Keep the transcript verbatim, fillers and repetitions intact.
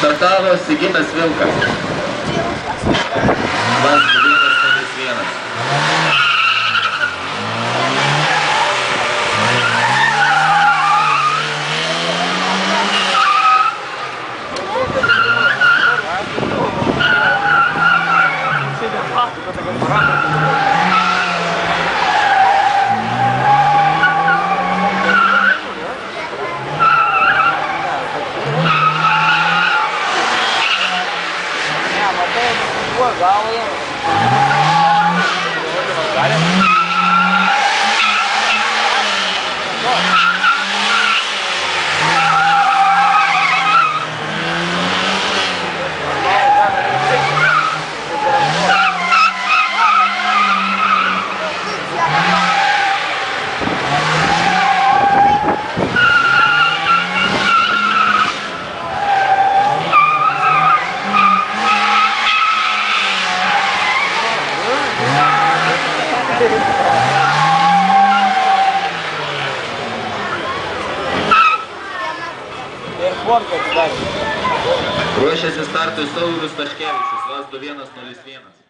Startavo Sigitas Vilkas. Vas vienas nulis vienas. Gal jau. Ruošiasi startui Saulius Taškevičius, Vas du vienas nulis vienas.